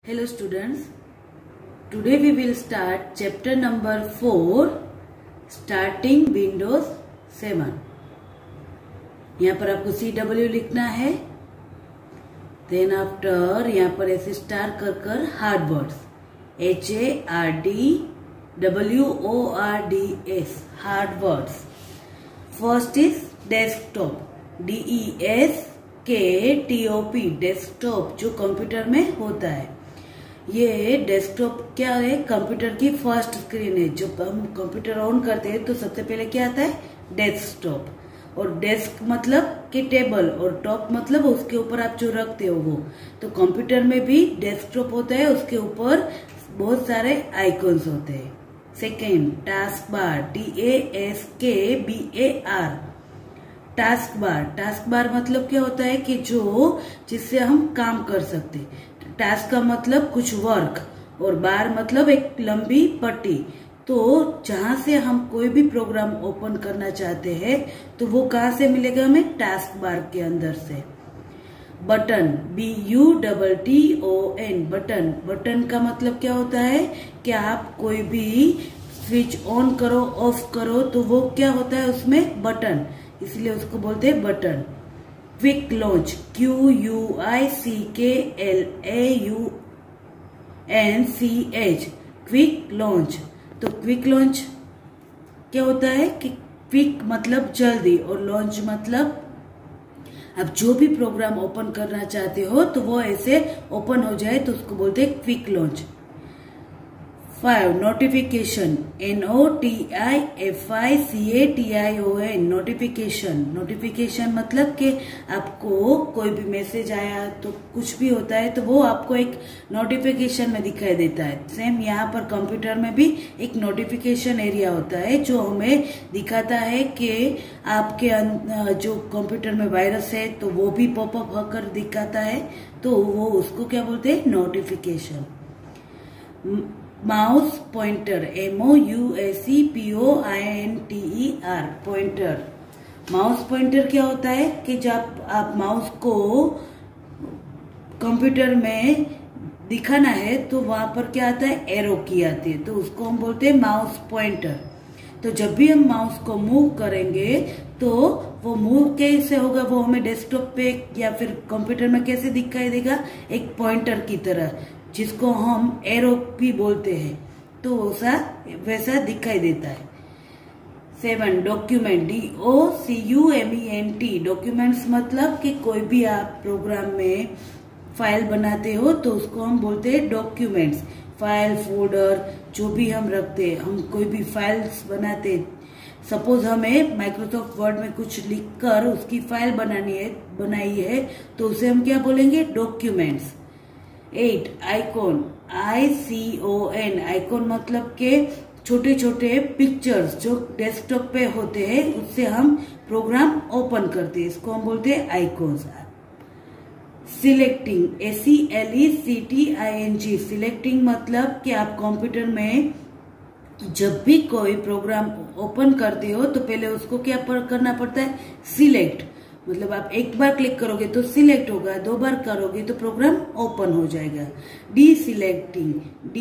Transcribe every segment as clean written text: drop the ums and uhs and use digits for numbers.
Hello students, today we will start chapter number 4 starting Windows 7। यहाँ पर आपको CW लिखना है, देन आफ्टर यहाँ पर ऐसे स्टार कर hard words HARDWORDS hard words. First is desktop DESKTOP desktop जो कंप्यूटर में होता है। ये डेस्कटॉप क्या है? कंप्यूटर की फर्स्ट स्क्रीन है। जब हम कंप्यूटर ऑन करते हैं तो सबसे पहले क्या आता है? डेस्कटॉप। और डेस्क मतलब कि टेबल और टॉप मतलब उसके ऊपर आप जो रखते हो वो। तो कंप्यूटर में भी डेस्कटॉप होता है, उसके ऊपर बहुत सारे आइकॉन्स होते हैं। Second task bar TASKBAR task bar. Task bar मतलब क्या होता है कि जो जिससे हम काम कर सकते। टास्क का मतलब कुछ वर्क और बार मतलब एक लंबी पट्टी। तो जहां से हम कोई भी प्रोग्राम ओपन करना चाहते हैं तो वो कहाँ से मिलेगा हमें? टास्क बार के अंदर से। Button BUTTON button. बटन का मतलब क्या होता है कि आप कोई भी स्विच ऑन करो ऑफ करो तो वो क्या होता है उसमें? बटन, इसलिए उसको बोलते हैं button. Quick launch QUICKLAUNCH quick launch. तो क्विक लॉन्च क्या होता है कि क्विक मतलब जल्दी और लॉन्च मतलब आप जो भी प्रोग्राम ओपन करना चाहते हो तो वो ऐसे ओपन हो जाए तो उसको बोलते हैं quick launch. 5 notification NOTIFICATION notification. Notification मतलब कि आपको कोई भी मैसेज आया तो कुछ भी होता है तो वो आपको एक नोटिफिकेशन में दिखाई देता है। सेम यहाँ पर कंप्यूटर में भी एक नोटिफिकेशन एरिया होता है जो हमें दिखाता है कि आपके जो कंप्यूटर में वायरस है तो वो भी पॉपअप होकर दिखाता है, तो वो उसको क्या बोलते हैं? Notification. Mouse pointer MOUSEPOINTER pointer. Mouse pointer क्या होता है कि जब आप माउस को कंप्यूटर में दिखाना है तो वहां पर क्या आता है? एरो की आती है, तो उसको हम बोलते हैं माउस पॉइंटर। तो जब भी हम माउस को मूव करेंगे तो वो मूव कैसे होगा? वो हमें डेस्कटॉप पे या फिर कंप्यूटर में कैसे दिखाई देगा? एक पॉइंटर की तरह, जिसको हम एरो भी बोलते हैं, तो वैसा दिखाई देता है। 7 डॉक्यूमेंट DOCUMENT डॉक्यूमेंट्स मतलब कि कोई भी आप प्रोग्राम में फाइल बनाते हो तो उसको हम बोलते हैं डॉक्यूमेंट्स। फाइल फोल्डर जो भी हम रखते हैं, हम कोई भी फाइल्स बनाते, सपोज हमें माइक्रोसॉफ्ट वर्ड में कुछ लिखकर उसकी फाइल बनाई है तो उसे हम क्या बोलेंगे? डॉक्यूमेंट्स। 8 आइकॉन ICON आइकॉन मतलब के छोटे छोटे पिक्चर्स जो डेस्कटॉप पे होते हैं उससे हम प्रोग्राम ओपन करते हैं, इसको हम बोलते हैं आइकॉन्स। सिलेक्टिंग SELECTING सिलेक्टिंग मतलब कि आप कंप्यूटर में जब भी कोई प्रोग्राम ओपन करते हो तो पहले उसको क्या करना पड़ता है? सिलेक्ट। मतलब आप एक बार क्लिक करोगे तो सिलेक्ट होगा, 2 बार करोगे तो प्रोग्राम ओपन हो जाएगा। डीसिलेक्टिंग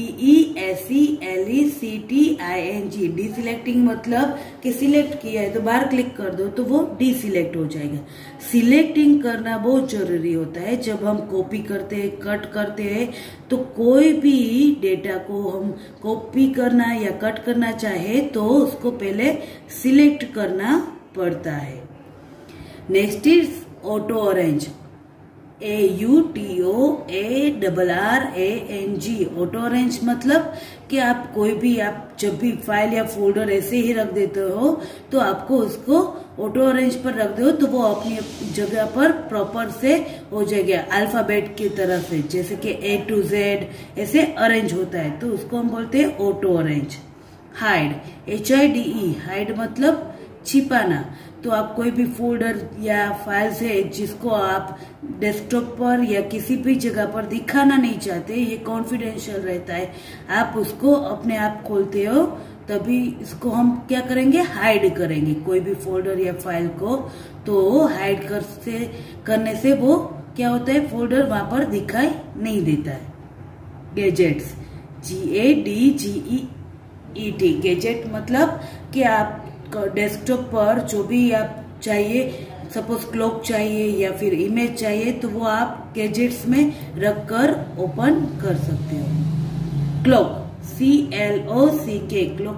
DESELECTING डीसिलेक्टिंग मतलब कि सिलेक्ट किया है तो बाहर क्लिक कर दो तो वो डीसिलेक्ट हो जाएगा। सिलेक्टिंग करना बहुत जरूरी होता है। जब हम कॉपी करते हैं, कट करते हैं तो कोई भी डेटा को हम कॉपी करना या कट करना चाहे तो उसको पहले सिलेक्ट करना पड़ता है। Next is auto arrange AUTOARRANG auto arrange मतलब कि आप कोई भी आप जब भी फाइल या फोल्डर ऐसे ही रख देते हो तो आपको उसको ऑटो अरेंज पर रख दो तो वो अपनी जगह पर प्रॉपर से हो जाएगा, अल्फाबेट की तरह से, जैसे कि A to Z ऐसे अरेंज होता है, तो उसको हम बोलते हैं auto arrange. Hide HIDE hide मतलब छिपाना। तो आप कोई भी फोल्डर या फाइल्स है जिसको आप डेस्कटॉप पर या किसी भी जगह पर दिखाना नहीं चाहते, ये कॉन्फिडेंशियल रहता है, आप उसको अपने आप खोलते हो तभी इसको हम क्या करेंगे? हाइड करेंगे कोई भी फोल्डर या फाइल को। तो हाइड करने से वो क्या होता है? फोल्डर वहां पर दिखाई नहीं देता है। Gadgets, GADGET। गैजेट मतलब कि आप डेस्कटॉप पर जो भी आप चाहिए, सपोज क्लॉक चाहिए या फिर इमेज चाहिए, तो वो आप गैजेट्स में रखकर ओपन कर सकते हो। क्लॉक, CLOCK,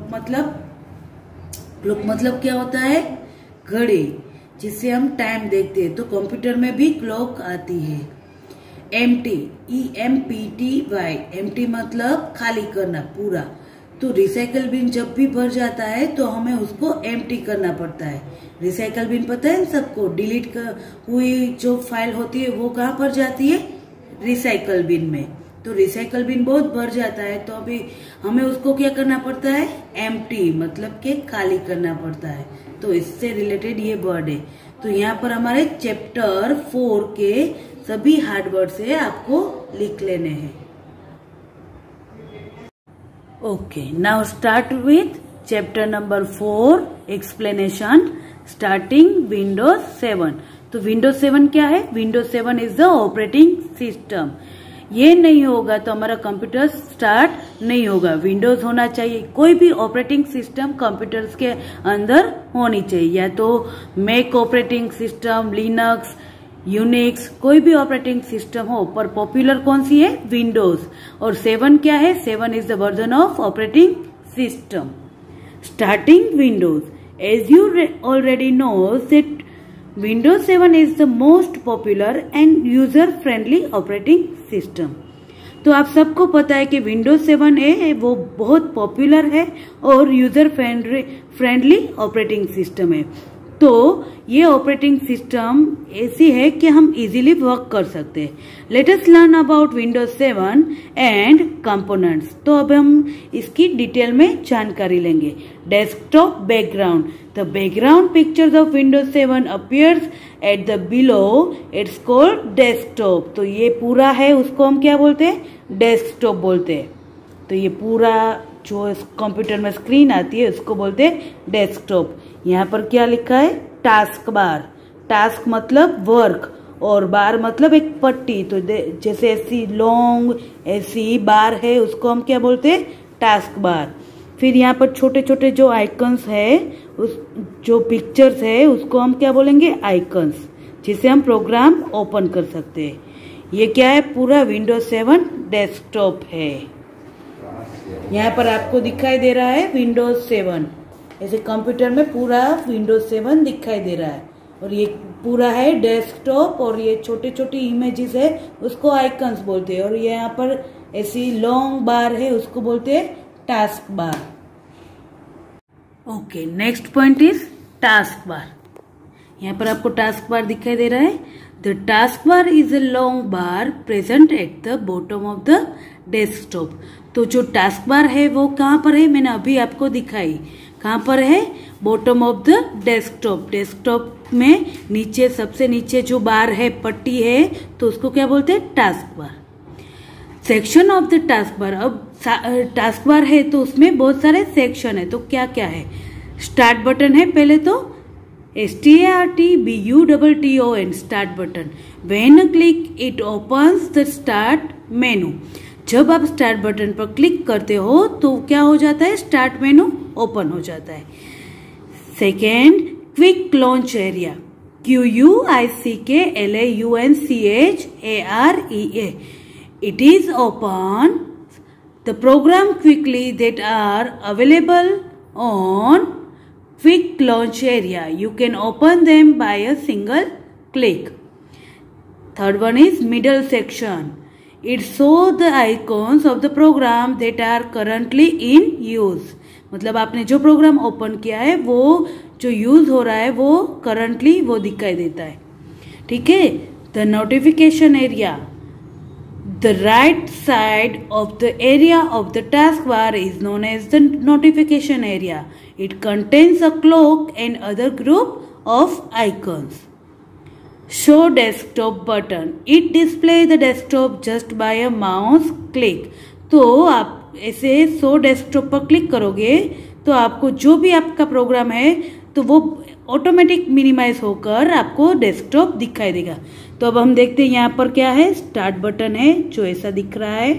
क्लॉक मतलब क्या होता है? घड़ी, जिससे हम टाइम देखते हैं। तो कंप्यूटर में भी क्लॉक आती है। एम्प्टी, EMPTY, एम्प्टी मतलब खाली करना, पूरा। तो रिसाइकल बिन जब भी भर जाता है तो हमें उसको एम्प्टी करना पड़ता है। रिसाइकल बिन पता है सबको, डिलीट हुई जो फाइल होती है वो कहाँ पर जाती है? रिसाइकल बिन में। तो रिसाइकल बिन बहुत भर जाता है, तो अभी हमें उसको क्या करना पड़ता है? एम्प्टी मतलब के खाली करना पड़ता है। तो इससे रिलेटेड ये वर्ड है। तो यहाँ पर हमारे चैप्टर 4 के सभी हार्ड वर्ड से आपको लिख लेने हैं। Okay, now start with chapter number 4, explanation, starting Windows 7। तो विंडोज 7 क्या है? Windows 7 is the operating system. ये नहीं होगा तो हमारा कंप्यूटर स्टार्ट नहीं होगा। विंडोज होना चाहिए। कोई भी ऑपरेटिंग सिस्टम कंप्यूटर्स के अंदर होनी चाहिए, या तो Mac operating system, Linux, Unix, कोई भी ऑपरेटिंग सिस्टम हो, पर पॉपुलर कौन सी है? विंडोज। और 7 क्या है? 7 is the version of operating system. Starting Windows, as you already know that Windows 7 is the most popular and user friendly operating system। तो आप सबको पता है कि Windows 7 है वो बहुत पॉपुलर है और यूजर फ्रेंडली ऑपरेटिंग सिस्टम है। तो ये ऑपरेटिंग सिस्टम ऐसी है कि हम इजीली वर्क कर सकते हैं। Let us learn about Windows 7 and components. तो अब हम इसकी डिटेल में जानकारी लेंगे। Desktop background, the background pictures of Windows 7 appears at the below, it's called desktop. तो ये पूरा है, उसको हम क्या बोलते हैं? डेस्कटॉप बोलते हैं। तो ये पूरा जो कंप्यूटर में स्क्रीन आती है उसको बोलते हैं डेस्कटॉप। यहाँ पर क्या लिखा है? Task bar. टास्क मतलब वर्क और बार मतलब एक पट्टी। तो जैसे ऐसी लॉन्ग ऐसी बार है उसको हम क्या बोलते हैं? Task bar. फिर यहाँ पर छोटे छोटे जो आइकन्स है, उस जो पिक्चर्स है उसको हम क्या बोलेंगे? आइकन्स, जिसे हम प्रोग्राम ओपन कर सकते हैं। ये क्या है? पूरा विंडोज 7 डेस्कटॉप है। यहाँ पर आपको दिखाई दे रहा है विंडोज 7, ऐसे कंप्यूटर में पूरा विंडोज 7 दिखाई दे रहा है। और ये पूरा है डेस्कटॉप, और ये छोटे छोटे इमेजेस है उसको आइकन्स बोलते हैं। और ये यहाँ पर ऐसी लॉन्ग बार है उसको बोलते हैं task bar. Okay, next point is task bar. यहाँ पर आपको टास्क बार दिखाई दे रहा है। The task bar is a long bar present at the bottom of the desktop. तो जो टास्क बार है वो कहाँ पर है? मैंने अभी आपको दिखाई। कहाँ पर है? Bottom of the desktop. Desktop में नीचे, सबसे नीचे जो बार है, पट्टी है, तो उसको क्या बोलते हैं? Task bar. Section of the task bar. अब टास्क बार है तो उसमें बहुत सारे सेक्शन है। तो क्या क्या है? स्टार्ट बटन है पहले तो, STARTBUTTON, start button. When click it opens the start menu. जब आप स्टार्ट बटन पर क्लिक करते हो तो क्या हो जाता है? स्टार्ट मेनू ओपन हो जाता है। Second, quick launch area, QUICKLAUNCHAREA। It is open the program quickly that are available on quick launch area. You can open them by a single click. Third one is middle section. It shows the icons of the program that are currently in use. मतलब आपने जो programme open किया है वो जो use हो रहा है वो करंटली वो दिखाई देता है। ठीक है। The notification area, the right side of the area of the task bar is known as the notification area. It contains a clock and other group of icons. Show desktop button. It displays the desktop just by a mouse click. तो आप ऐसे show desktop पर click करोगे तो आपको जो भी आपका प्रोग्राम है तो वो ऑटोमेटिक मिनिमाइज होकर आपको डेस्कटॉप दिखाई देगा. तो अब हम देखते हैं यहाँ पर क्या है. स्टार्ट बटन है जो ऐसा दिख रहा है.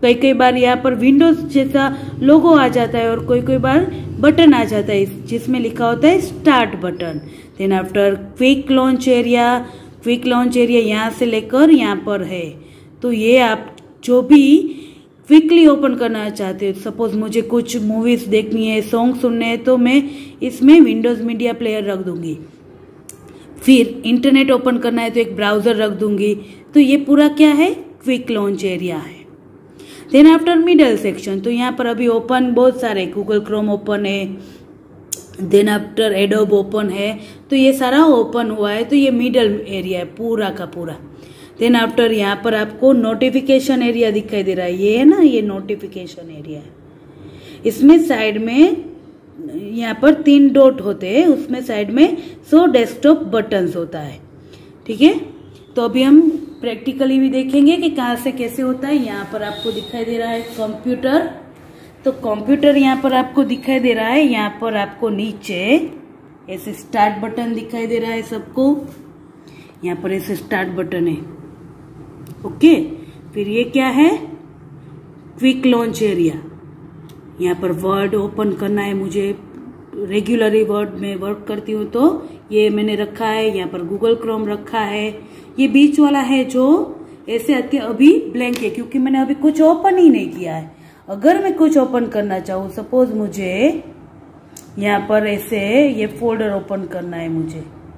कई कई बार यहाँ पर विंडोज जैसा लोगो आ जाता है और कोई कोई बार बटन आ जाता है जिसमें लिखा होता है start button. Then after quick launch area, quick launch area यहाँ से लेकर यहाँ पर है। तो ये आप जो भी क्विकली ओपन करना चाहते हो, सपोज मुझे कुछ मूवीज देखनी है, सॉन्ग सुनने हैं, तो मैं इसमें विंडोज मीडिया प्लेयर रख दूंगी। फिर इंटरनेट ओपन करना है तो एक ब्राउजर रख दूंगी। तो ये पूरा क्या है, क्विक लॉन्च एरिया है। देन आफ्टर मिडल सेक्शन, तो यहाँ पर अभी ओपन बहुत सारे, गूगल क्रोम ओपन है, देन आफ्टर एडोब ओपन है, तो ये सारा ओपन हुआ है। तो ये मिडल एरिया है पूरा का पूरा। देन आफ्टर यहाँ पर आपको नोटिफिकेशन एरिया दिखाई दे रहा है, ये है ना, ये नोटिफिकेशन एरिया है। इसमें साइड में यहाँ पर 3 डॉट होते हैं, उसमें साइड में 100 डेस्कटॉप बटन्स होता है। ठीक है, तो अभी हम प्रैक्टिकली भी देखेंगे कि कहाँ से कैसे होता है। यहाँ पर आपको दिखाई दे रहा है कंप्यूटर, तो कंप्यूटर यहाँ पर आपको दिखाई दे रहा है। यहाँ पर आपको नीचे ऐसे स्टार्ट बटन दिखाई दे रहा है सबको, यहाँ पर ऐसे स्टार्ट बटन है। ओके, फिर ये क्या है, क्विक लॉन्च एरिया। यहाँ पर वर्ड ओपन करना है मुझे, रेगुलरली वर्ड में वर्क करती हूँ तो ये मैंने रखा है। यहाँ पर गूगल क्रोम रखा है। ये बीच वाला है जो ऐसे अभी ब्लैंक है क्योंकि मैंने अभी कुछ ओपन ही नहीं किया है। अगर मैं कुछ ओपन करना चाहूँ, सपोज मुझे यहाँ पर ऐसे ये फोल्डर ओपन करना है मुझे,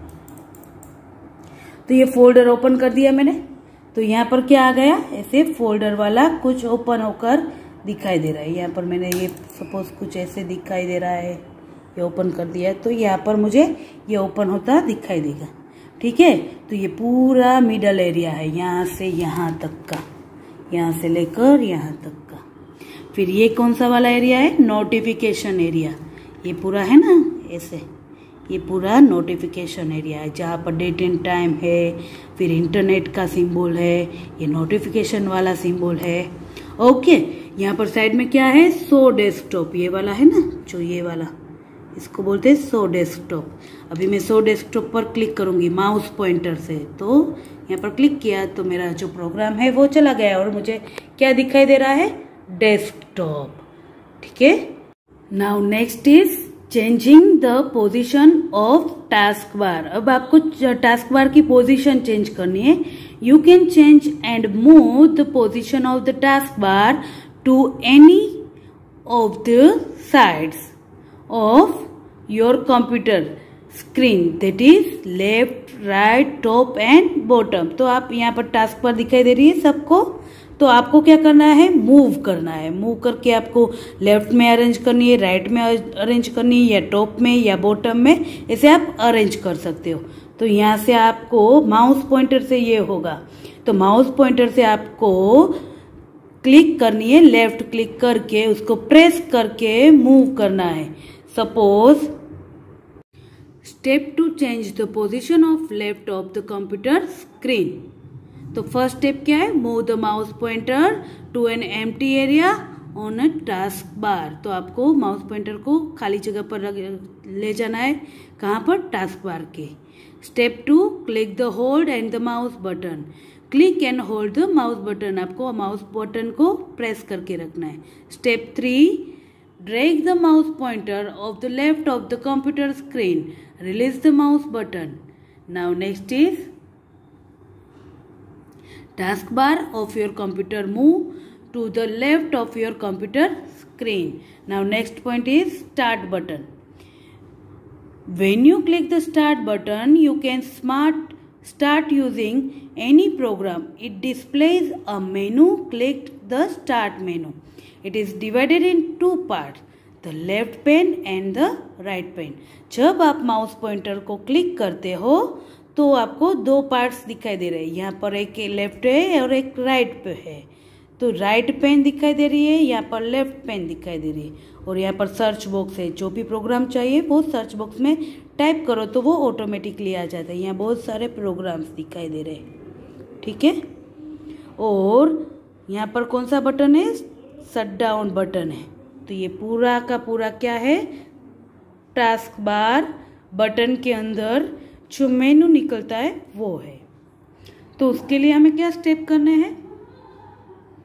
तो ये फोल्डर ओपन कर दिया मैंने। तो यहाँ पर क्या आ गया, ऐसे फोल्डर वाला कुछ ओपन होकर दिखाई दे रहा है। यहाँ पर मैंने ये सपोज कुछ ऐसे दिखाई दे रहा है, ये ओपन कर दिया है, तो यहाँ पर मुझे ये ओपन होता दिखाई देगा। ठीक है, तो ये पूरा मिडल एरिया है, यहाँ से यहाँ तक का, यहाँ से लेकर यहाँ तक का। फिर ये कौन सा वाला एरिया है, नोटिफिकेशन एरिया। ये पूरा है ना ऐसे, ये पूरा नोटिफिकेशन एरिया है जहाँ पर डेट एंड टाइम है, फिर इंटरनेट का सिंबल है, ये नोटिफिकेशन वाला सिंबल है। ओके, यहाँ पर साइड में क्या है, 100 डेस्कटॉप, ये वाला है ना, जो ये वाला, इसको बोलते हैं 100 डेस्कटॉप। अभी मैं 100 डेस्कटॉप पर क्लिक करूंगी माउस पॉइंटर से, तो यहाँ पर क्लिक किया तो मेरा जो प्रोग्राम है वो चला गया और मुझे क्या दिखाई दे रहा है, डेस्कटॉप। ठीक है, now next is changing the position of task bar. अब आपको टास्क बार की पोजीशन चेंज करनी है। You can change and move the position of the task bar to any of the sides of your computer screen, that is left, right, top and bottom. तो आप यहाँ पर task bar दिखाई दे रही है सबको, तो आपको क्या करना है, मूव करना है। मूव करके आपको लेफ्ट में अरेंज करनी है, राइट में अरेंज करनी है, या टॉप में या बॉटम में, ऐसे आप अरेंज कर सकते हो। तो यहाँ से आपको माउस पॉइंटर से ये होगा, तो माउस पॉइंटर से आपको क्लिक करनी है, लेफ्ट क्लिक करके उसको प्रेस करके मूव करना है। Suppose step to change the position of left of the computer screen. तो फर्स्ट स्टेप क्या है, move the mouse pointer to an empty area on a task bar. तो आपको माउस पॉइंटर को खाली जगह पर ले जाना है, कहाँ पर, टास्क बार के। Step 2, click the hold and the mouse button. Click and hold the mouse button, आपको माउस बटन को प्रेस करके रखना है। Step 3, drag the mouse pointer of the left of the computer screen, release the mouse button. Now next is taskbar of your computer move to the left of your computer screen. Now next point is start button. When you click the start button, you can start using any program. It displays a menu. Click the start menu. It is divided in 2 parts, the left pane and the right pane. जब आप mouse pointer को click करते हो तो आपको 2 parts दिखाई दे रहे हैं, यहाँ पर एक लेफ्ट है और एक राइट पे है। तो राइट पेन दिखाई दे रही है, यहाँ पर लेफ्ट पेन दिखाई दे रही है, और यहाँ पर सर्च बॉक्स है। जो भी प्रोग्राम चाहिए वो सर्च बॉक्स में टाइप करो तो वो ऑटोमेटिकली आ जाता है। यहाँ बहुत सारे प्रोग्राम्स दिखाई दे रहे हैं। ठीक है, और यहाँ पर कौन सा बटन है, शट डाउन बटन है। तो ये पूरा का पूरा क्या है, टास्क बार बटन के अंदर जो मेनू निकलता है वो है। तो उसके लिए हमें क्या स्टेप करने हैं,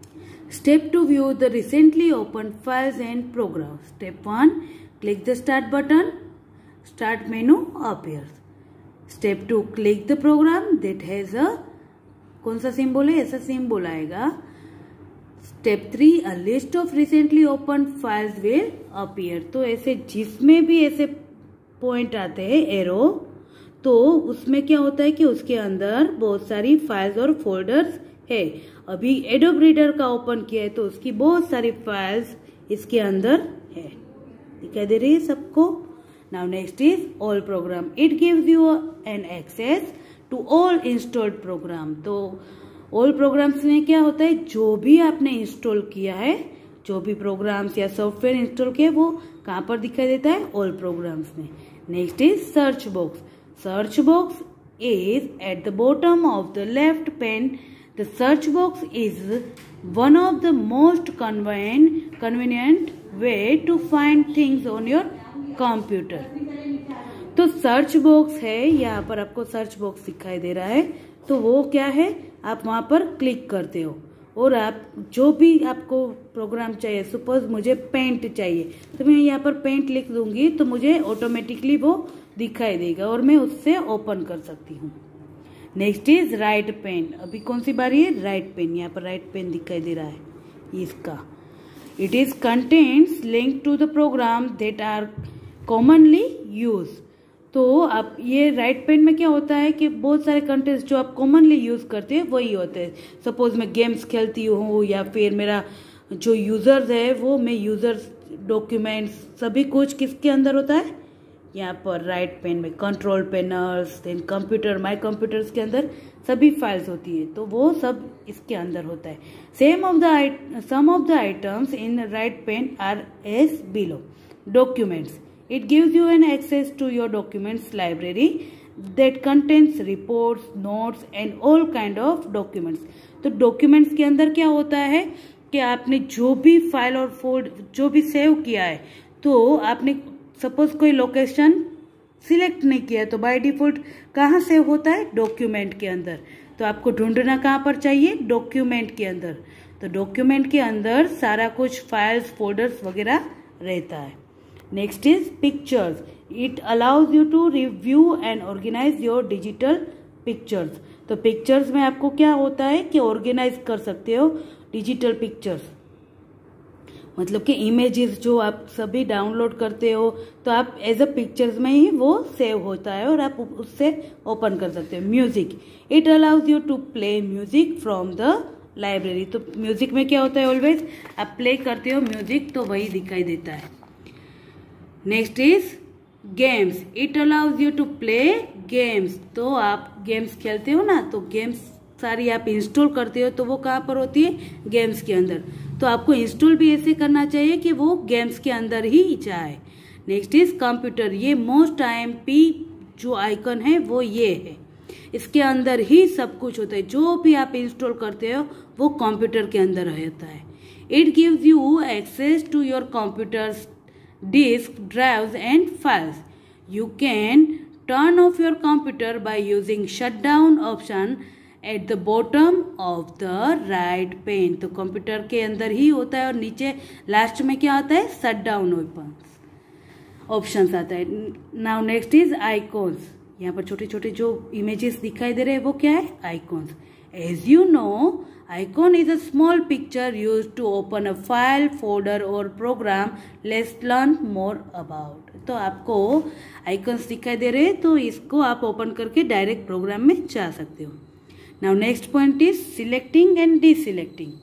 Step 2, view the recently opened files and programs. Step 1, click the start button. Start menu appears. Step 2, click the program that has a कौन सा सिंबल है, ऐसा सिंबल आएगा. Step 3, a list of recently opened files will appear. तो ऐसे जिसमें भी ऐसे पॉइंट आते हैं एरो, तो उसमें क्या होता है कि उसके अंदर बहुत सारी फाइल्स और फोल्डर्स है. अभी एडोब रीडर का ओपन किया है तो उसकी बहुत सारी फाइल्स इसके अंदर है. दिखाई दे रही है सबको. Now next is all program. It gives you an access to all installed program. तो ऑल प्रोग्राम्स में क्या होता है, जो भी आपने इंस्टॉल किया है, जो भी प्रोग्राम्स या सॉफ्टवेयर इंस्टॉल किया वो कहाँ पर दिखाई देता है, ऑल प्रोग्राम्स में. Next is search box. Search box is at the bottom of the left pane. The search box is one of the most convenient way to find things on your computer. तो search box है, यहाँ पर आपको search box दिखाई दे रहा है. तो वो क्या है, आप वहां पर क्लिक करते हो और आप जो भी आपको प्रोग्राम चाहिए, सपोज मुझे पेंट चाहिए तो मैं यहाँ पर पेंट लिख दूंगी तो मुझे ऑटोमेटिकली वो दिखाई देगा और मैं उससे ओपन कर सकती हूँ. Next is right pane. अभी कौन सी बारी है, राइट पेन. यहाँ पर राइट पेन दिखाई दे रहा है इसका. It is contents link to the program that are commonly use. तो आप ये राइट पेन में क्या होता है कि बहुत सारे कंटेंट्स जो आप कॉमनली यूज करते हैं वही होते हैं. सपोज मैं गेम्स खेलती हूँ या फिर मेरा जो यूजर्स है वो मैं यूजर्स डॉक्यूमेंट्स सभी कुछ किसके अंदर होता है, यहाँ पर राइट पेन में. Control panels, then computer, my computers के अंदर सभी फाइल्स होती है तो वो सब इसके अंदर होता है. Some of the items in right pane are as below. Documents. It gives you an access to your documents library that contains reports, notes and all kind of documents. तो डॉक्यूमेंट्स के अंदर क्या होता है कि आपने जो भी फाइल और फोल्डर जो भी सेव किया है, तो आपने सपोज कोई लोकेशन सिलेक्ट नहीं किया तो बाय डिफॉल्ट कहाँ सेव होता है, डॉक्यूमेंट के अंदर. तो आपको ढूंढना कहाँ पर चाहिए, डॉक्यूमेंट के अंदर. तो डॉक्यूमेंट के अंदर सारा कुछ फाइल्स, फोल्डर्स वगैरह रहता है. Next is pictures. It allows you to review and organise your digital pictures. तो पिक्चर्स में आपको क्या होता है कि ऑर्गेनाइज कर सकते हो डिजिटल पिक्चर्स. मतलब कि इमेजेस जो आप सभी डाउनलोड करते हो तो आप एज अ पिक्चर्स में ही वो सेव होता है और आप उससे ओपन कर सकते हो. Music. It allows you to play music from the library. तो म्यूजिक में क्या होता है, ऑलवेज आप प्ले करते हो म्यूजिक तो वही दिखाई देता है. Next is games. It allows you to play games. तो आप गेम्स खेलते हो ना, तो गेम्स सारी आप इंस्टॉल करते हो तो वो कहाँ पर होती है, गेम्स के अंदर. तो आपको इंस्टॉल भी ऐसे करना चाहिए कि वो गेम्स के अंदर ही जाए. Next is computer. ये मोस्ट IMP जो आइकन है वो ये है, इसके अंदर ही सब कुछ होता है. जो भी आप इंस्टॉल करते हो वो कंप्यूटर के अंदर रहता है. It gives you access to your computers disk, drives and files. You can turn off your computer by using shutdown option at the bottom of the right pane. तो कंप्यूटर के अंदर ही होता है और नीचे लास्ट में क्या आता है, शट डाउन ऑप्शन आता है. Now next is icons. यहाँ पर छोटे छोटे जो इमेजेस दिखाई दे रहे हैं वो क्या है, icons. As you know, icon is a small picture use to open a file, folder और program. Let's learn more about. तो आपको आइकॉन्स दिखाई दे रहे हैं तो इसको आप ओपन करके डायरेक्ट प्रोग्राम में जा सकते हो. Now next point is selecting and deselecting.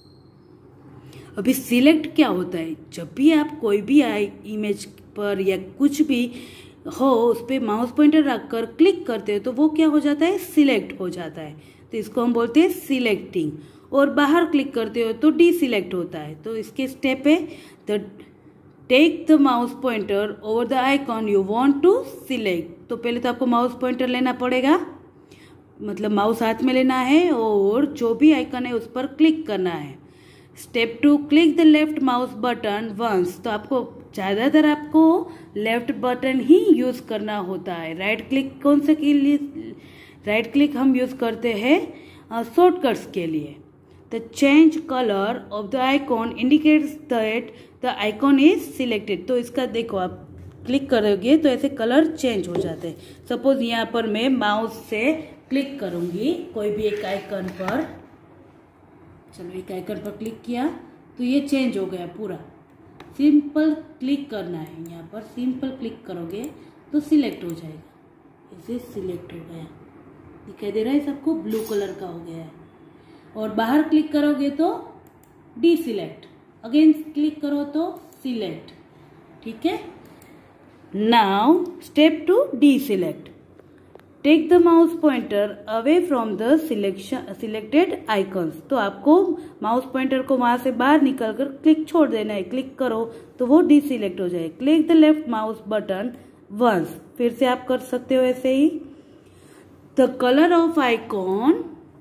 अभी सिलेक्ट क्या होता है, जब भी आप कोई भी इमेज पर या कुछ भी हो उस पर माउस पॉइंटर रखकर क्लिक करते हो तो वो क्या हो जाता है, सिलेक्ट हो जाता है. तो इसको हम बोलते हैं सिलेक्टिंग. और बाहर क्लिक करते हो तो डिसिलेक्ट होता है. तो इसके स्टेप है the take the mouse pointer over the icon you want to select. तो पहले तो आपको माउस पॉइंटर लेना पड़ेगा, मतलब माउस हाथ में लेना है और जो भी आइकन है उस पर क्लिक करना है. Step 2, click the left mouse button once. तो आपको ज़्यादातर आपको लेफ्ट बटन ही यूज करना होता है. राइट क्लिक कौन से के लिए, राइट क्लिक हम यूज करते हैं शॉर्टकट्स के लिए. The change colour of the icon indicates that the icon is selected. तो इसका देखो आप क्लिक करोगे तो ऐसे कलर चेंज हो जाते हैं। सपोज यहाँ पर मैं माउस से क्लिक करूंगी कोई भी एक आइकन पर, चलो एक आइकन पर क्लिक किया तो ये चेंज हो गया पूरा। सिंपल क्लिक करना है, यहाँ पर सिंपल क्लिक करोगे तो सिलेक्ट हो जाएगा। इसे सिलेक्ट हो गया, दिखाई दे रहा है सबको, ब्लू कलर का हो गया है। और बाहर क्लिक करोगे तो डीसिलेक्ट, अगेन क्लिक करो तो सिलेक्ट। ठीक है। Now step 2 deselect. Take the mouse pointer away from the selected icons. तो आपको माउस पॉइंटर को वहां से बाहर निकलकर क्लिक छोड़ देना है। क्लिक करो तो वो डीसिलेक्ट हो जाए। Click the left mouse button once, फिर से आप कर सकते हो ऐसे ही। The colour of icon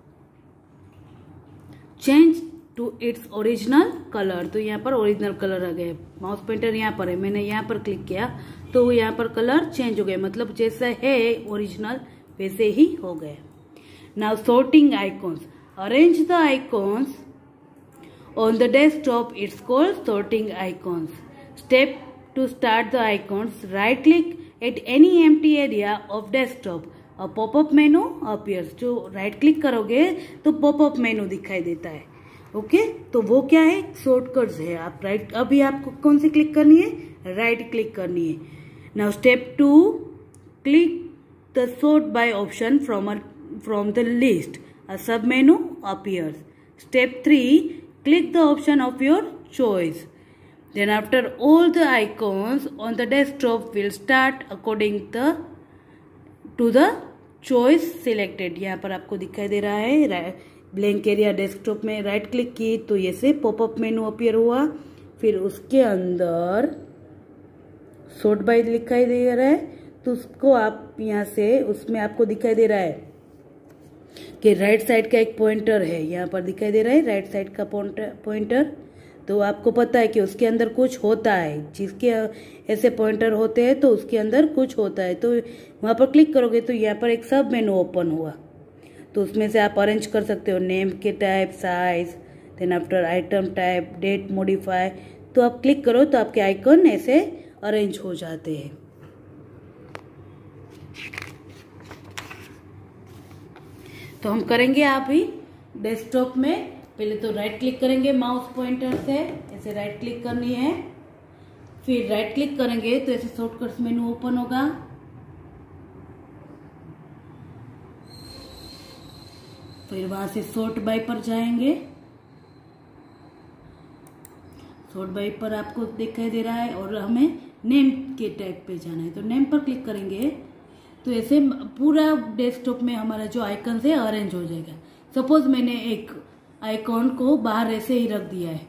change to its original colour. तो यहाँ पर ओरिजिनल कलर आ गए। माउस पॉइंटर यहाँ पर है, मैंने यहाँ पर क्लिक किया तो यहाँ पर कलर चेंज हो गए, मतलब जैसा है ओरिजिनल वैसे ही हो गए। Now sorting icons. Arrange the icons on the desktop, it's called sorting icons. Step two start the icons, right click at any empty area of desktop, a popup menu appears. जो right click करोगे तो popup menu दिखाई देता है। Okay, तो वो क्या है, शॉर्टकट्स है। आप राइट, अभी आपको कौन सी क्लिक करनी है, राइट क्लिक करनी है। Now step 2, click the sort by option from the list, a sub menu appears. Step 3, click the option of your choice. Then after all the icons on the desktop will start according to the choice selected. यहाँ पर आपको दिखाई दे रहा है blank area desktop में right click की तो ये से पॉपअप मेनू अपीयर हुआ। फिर उसके अंदर सॉर्ट बाय दिखाई दे रहा है तो उसको आप यहाँ से उसमें आपको दिखाई दे रहा है कि राइट साइड का एक पॉइंटर है, यहाँ पर दिखाई दे रहा है राइट साइड का पॉइंटर। तो आपको पता है कि उसके अंदर कुछ होता है, जिसके ऐसे पॉइंटर होते हैं तो उसके अंदर कुछ होता है। तो वहाँ पर क्लिक करोगे तो यहाँ पर एक सब मेनू ओपन हुआ। तो उसमें से आप अरेंज कर सकते हो नेम के type, size, then after item type, date modify. तो आप क्लिक करो तो आपके आइकन ऐसे अरेंज हो जाते हैं। तो हम करेंगे अभी डेस्कटॉप में। पहले तो राइट क्लिक करेंगे माउस पॉइंटर से, ऐसे राइट क्लिक करनी है। फिर राइट क्लिक करेंगे तो ऐसे शॉर्टकट्स मेनू ओपन होगा। फिर वहां से सॉर्ट बाय पर जाएंगे। सॉर्ट बाय पर आपको दिखाई दे रहा है और हमें नेम के टैग पे जाना है तो नेम पर क्लिक करेंगे तो ऐसे पूरा डेस्कटॉप में हमारा जो आइकन है अरेंज हो जाएगा। सपोज मैंने एक आइकॉन को बाहर ऐसे ही रख दिया है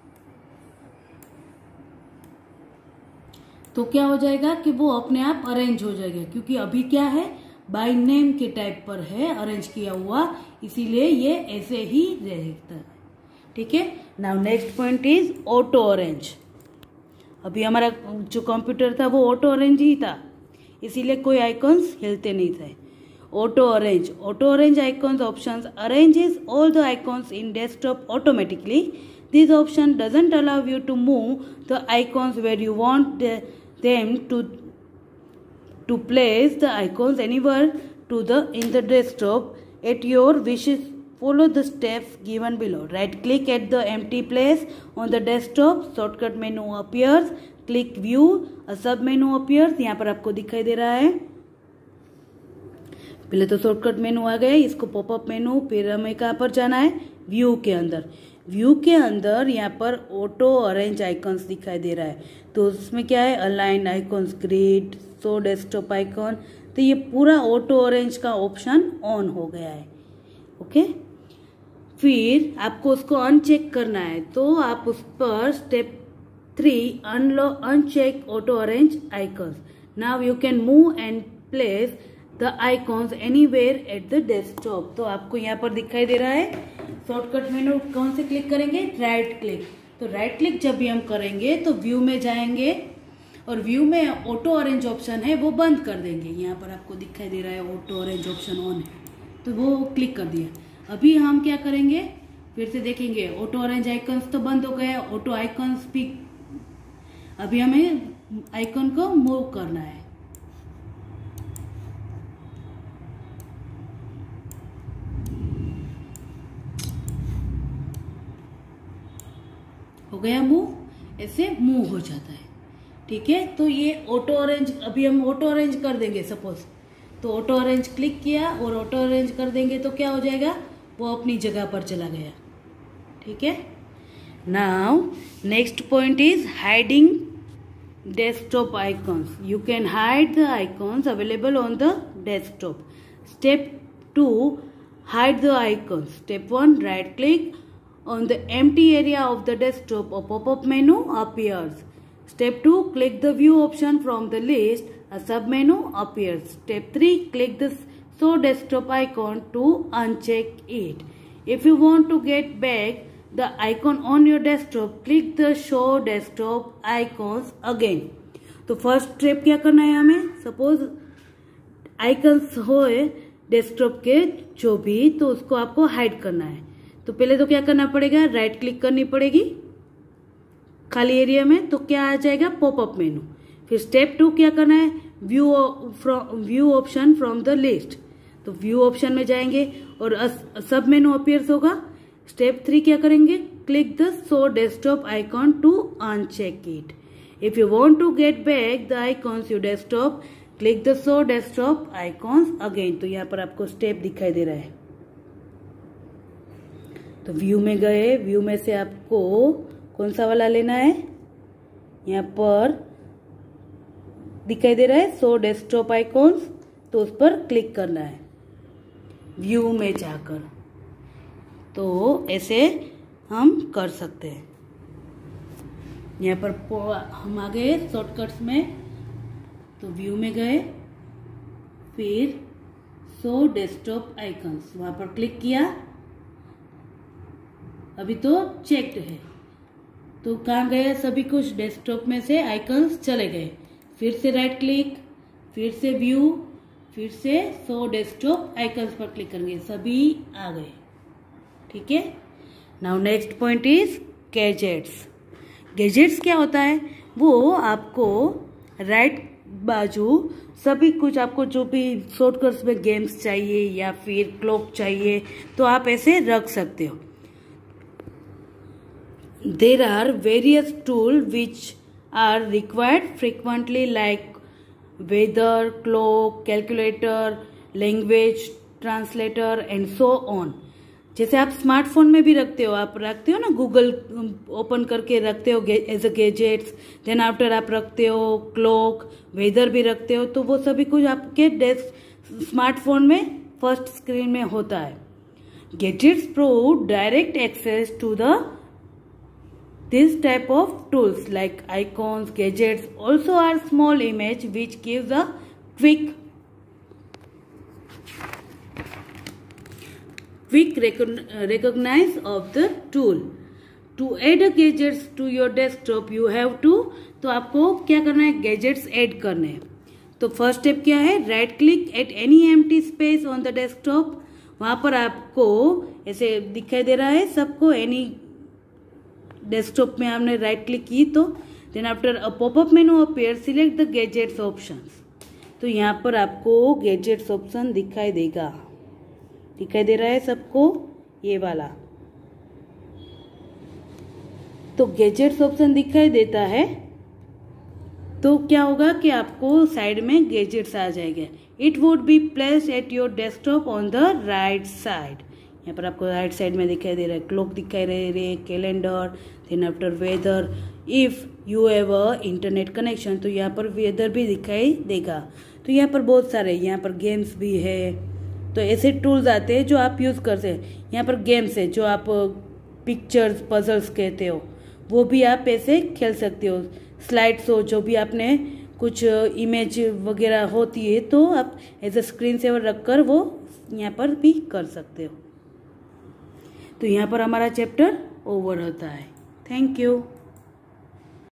तो क्या हो जाएगा कि वो अपने आप अरेंज हो जाएगा, क्योंकि अभी क्या है बाय नेम के टाइप पर है अरेंज किया हुआ, इसीलिए ये ऐसे ही रहता है। ठीक है। Now next point is auto arrange. अभी हमारा जो कंप्यूटर था वो ऑटो अरेंज ही था, इसीलिए कोई आइकॉन्स हिलते नहीं थे। Auto arrange icons options arranges all the icons in desktop automatically. This option doesn't allow you to move the icons where you want them to place the icons anywhere in the desktop at your wishes. Follow the steps given below. Right click at the empty place on the desktop, shortcut menu appears, click view, a sub menu appears। यहाँ पर आपको दिखाई दे रहा है। पहले तो shortcut menu आ गए, इसको पॉपअप मेनू। फिर हमें कहाँ पर जाना है, व्यू के अंदर। व्यू के अंदर यहाँ पर ऑटो अरेंज आइकॉन्स दिखाई दे रहा है तो उसमें क्या है, align icons, grid, show desktop icon. तो ये पूरा ऑटो अरेंज का ऑप्शन ऑन हो गया है। ओके। फिर आपको उसको अनचेक करना है तो आप उस पर step 3 uncheck auto arrange icons. Now you can move and place the icons anywhere at the desktop. तो आपको यहाँ पर दिखाई दे रहा है शॉर्टकट मेनू कौन से क्लिक करेंगे, राइट क्लिक। तो राइट क्लिक जब भी हम करेंगे तो व्यू में जाएंगे और व्यू में ऑटो अरेंज ऑप्शन है वो बंद कर देंगे। यहाँ पर आपको दिखाई दे रहा है ऑटो अरेंज ऑप्शन ऑन है तो वो क्लिक कर दिया। अभी हम क्या करेंगे, फिर से देखेंगे ऑटो ऑरेंज आइकन्स तो बंद हो गए, ऑटो आइकन्स भी। अभी हमें आइकन को मूव करना है। हो गया मूव, ऐसे मूव हो जाता है। ठीक है, तो ये ऑटो ऑरेंज, अभी हम ऑटो ऑरेंज कर देंगे सपोज, तो ऑटो ऑरेंज क्लिक किया और ऑटो ऑरेंज कर देंगे तो क्या हो जाएगा, वो अपनी जगह पर चला गया। ठीक है, now next point is hiding desktop icons. You can hide the icons available on the desktop. Step 2, hide the icons. Step 1, right click on the empty area of the desktop. A pop-up menu appears. Step 2, click the view option from the list. A sub-menu appears. Step 3, click the show desktop icon to uncheck it. If you want to get back the icon on your desktop, click the show desktop icons again. तो first step क्या करना है हमें, suppose icons होए desktop के जो भी, तो उसको आपको हाइड करना है। तो पहले तो क्या करना पड़ेगा, राइट क्लिक करनी पड़ेगी खाली एरिया में, तो क्या आ जाएगा, पॉपअप मेनू। फिर स्टेप 2 क्या करना है, view option from the list. तो व्यू ऑप्शन में जाएंगे और सब मेनू अपीयर्स होगा। स्टेप 3 क्या करेंगे, click the show desktop icon to uncheck it. If you want to get back the icons you desktop, click the show desktop icons again. तो यहाँ पर आपको स्टेप दिखाई दे रहा है। तो व्यू में गए, व्यू में से आपको कौन सा वाला लेना है, यहाँ पर दिखाई दे रहा है शो डेस्कटॉप आइकॉन्स, तो उस पर क्लिक करना है व्यू में जाकर। तो ऐसे हम कर सकते हैं। यहाँ पर हम आ गए शॉर्टकट्स में, तो व्यू में गए, फिर शो डेस्कटॉप आइकन्स, वहां पर क्लिक किया। अभी तो चेक्ड है, तो कहाँ गए, सभी कुछ डेस्कटॉप में से आइकन्स चले गए। फिर से राइट क्लिक, फिर से व्यू, फिर से शो डेस्कटॉप आइकन्स पर क्लिक करेंगे, सभी आ गए। ठीक है, now next point is gadgets. Gadgets क्या होता है, वो आपको राइट बाजू सभी कुछ, आपको जो भी शॉर्टकट्स में गेम्स चाहिए या फिर क्लॉक चाहिए, तो आप ऐसे रख सकते हो। There are various tool which are required frequently like weather, clock, calculator, language translator and so on. जैसे आप स्मार्टफोन में भी रखते हो, आप रखते हो ना, गूगल ओपन करके रखते हो as a gadgets, then after आप रखते हो क्लॉक, वेदर भी रखते हो, तो वो सभी कुछ आपके डेस्क स्मार्टफोन में फर्स्ट स्क्रीन में होता है। Gadgets provide direct access to the this type of tools like icons. Gadgets also are small image which gives a quick recognize of the tool. To add a gadgets to your desktop you have to, तो आपको क्या करना है, gadgets add करने हैं। तो first step क्या है, right click at any empty space on the desktop. वहां पर आपको ऐसे दिखाई दे रहा है सबको, एनी डेस्कटॉप में आपने राइट क्लिक की तो then after a popup menu appear, select the gadgets options. तो यहाँ पर आपको गैजेट्स ऑप्शन दिखाई देगा, दिखाई दे रहा है सबको ये वाला। तो गैजेट्स ऑप्शन दिखाई देता है तो क्या होगा कि आपको साइड में गैजेट्स आ जाएंगे। It would be placed at your desktop on the right side. यहाँ पर आपको राइट साइड में दिखाई दे रहा है क्लॉक दिखाई दे रही है, calendar, then after weather. If you have a internet connection, तो यहाँ पर वेदर भी दिखाई देगा। तो यहाँ पर बहुत सारे, यहाँ पर गेम्स भी है। तो ऐसे टूल्स आते हैं जो आप यूज़ करते हैं। यहाँ पर गेम्स है जो आप पिक्चर्स पजल्स कहते हो, वो भी आप ऐसे खेल सकते हो। स्लाइड शो, जो भी आपने कुछ इमेज वगैरह होती है तो आप एज अ स्क्रीन सेवर रखकर वो यहाँ पर भी कर सकते हो। तो यहाँ पर हमारा चैप्टर ओवर होता है। Thank you.